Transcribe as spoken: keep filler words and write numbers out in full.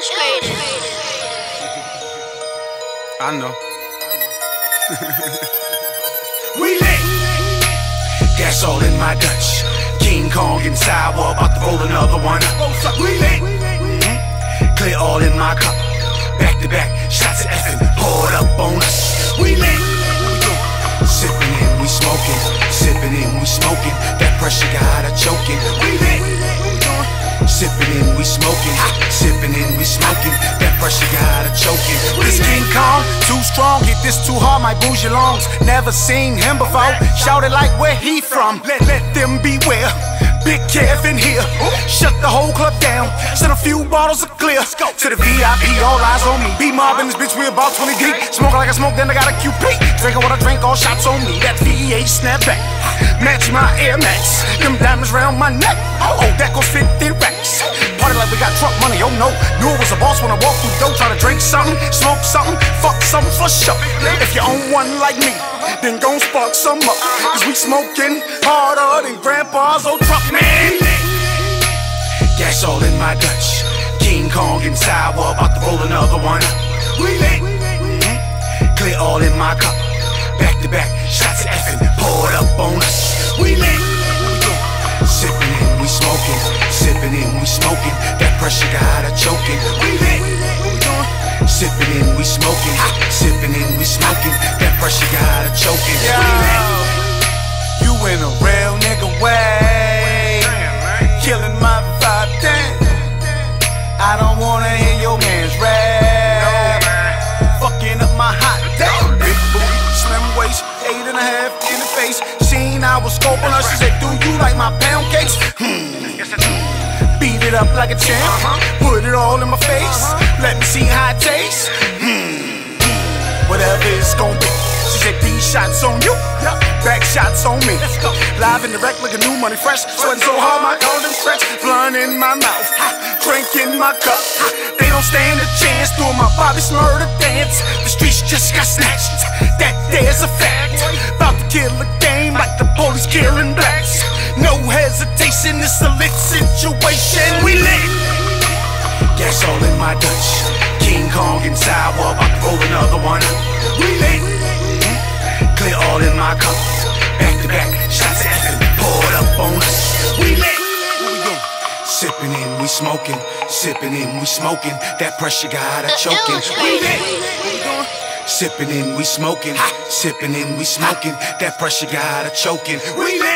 Illustrated. I know. We lit. Gas all in my Dutch. King Kong inside, we're about to roll another one. We lit. Clear all in my cup. Back to back, shots of effing poured up on us. We lit. Sipping in, we smoking. Sipping in, we smoking. That pressure got her choking. We lit. Sipping in, we smoking. Sipping in, we smoking. That pressure got her choking. This King Kong, too strong, hit this too hard, my bougie lungs. Never seen him before, shouted like where he from. Let, let them beware, Big Kev in here. Shut the whole club down, send a few bottles of clear. To the V I P, all eyes on me. Be mobbing this bitch, we about twenty deep. Smoking like I smoke, then I got a Q P. Drinking what I drink, all shots on me. That V E A snapback, match my Air Max. Them diamonds round my neck, oh, that goes fifty racks. Party like we got truck money, oh no. Knew I was a boss when I walked through the door. Try to drink something, smoke something, fuck something for sure. If you own one like me, then gon' spark some up. Cause we smoking harder than grandpa's old truck, man. Gas all in my Dutch. King Kong inside, we're about to roll another one. We lit. Clear all in my cup. Back to back, shots of effing poured up on us. We lit. Sipping in, we smoking. Sipping in, we smoking. That pressure got her choking. We lit. Sipping in, we smoking. Sipping in, we smoking. That pressure got her choking. Yo, you in a real nigga way, killing my vibe, damn. I don't wanna hear your man's rap, fucking up my hot damn. Big booty, slim waist, eight and a half in the face. Seen I was scoping her, she said, do you like my pound cakes? Hmm. Beat it up like a champ, put it all in my face. Let me see how it tastes. Hmm. Whatever it's gon' be. She said these shots on you, back shots on me. Live in the wreck, looking new money fresh. Sweating so hard, my golden stretch. Blunt in my mouth, drink in my cup. They don't stand a chance doing my Bobby Smurda dance. The streets just got snatched, that there's a fact. About to kill a game like the police killing blacks. No hesitation, it's a lit situation. We lit. Gas all in my Dutch. King Kong inside, we're about to roll another one. We lit. Clear all in my cup. Back to back, shots of effing poured up on us. We lit. Sipping in, we smoking. Sipping in, we smoking. That pressure got her choking. We lit. Sipping in, we smoking. Sipping in, we smoking. That pressure got her choking. We lit.